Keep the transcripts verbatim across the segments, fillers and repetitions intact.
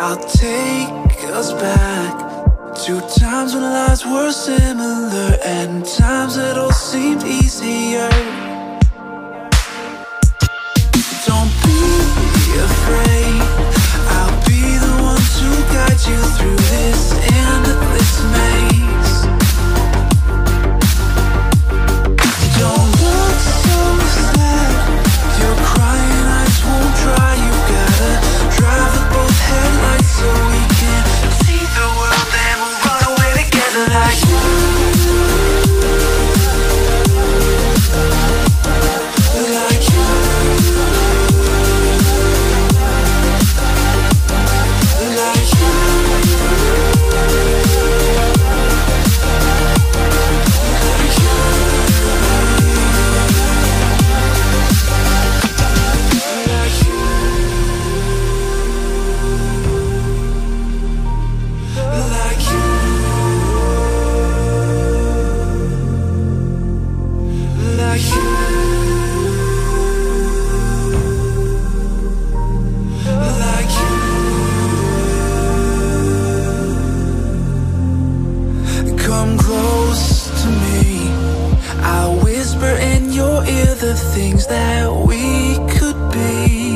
I'll take us back to times when lives were similar and times that all seemed easier. Don't be afraid, I'll be the one to guide you through this endless maze. Don't look so sad, your crying eyes won't dry. You've gotta drive with both headlights so we can see the world and we'll run away together like you. Like you. Like you. Come close to me, I'll whisper in your ear the things that we could be.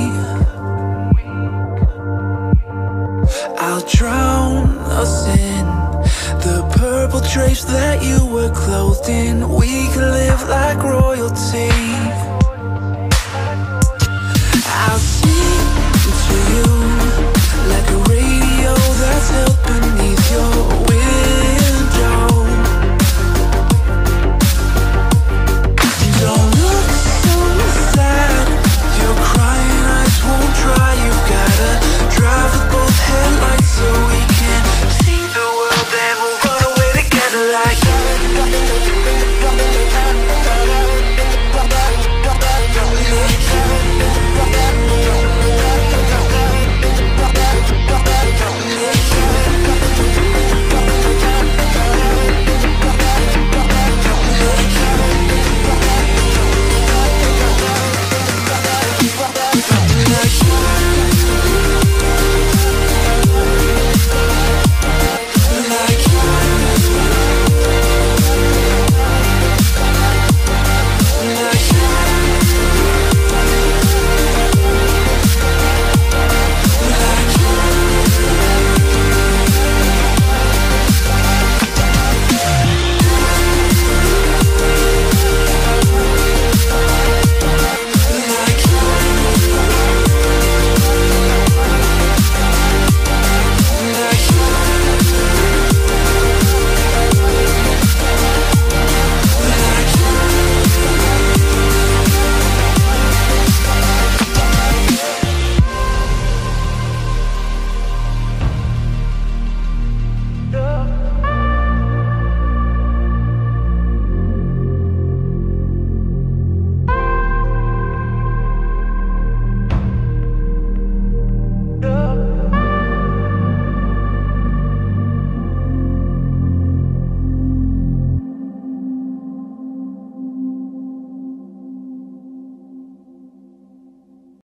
I'll drown us in the purple drapes that you were clothed in.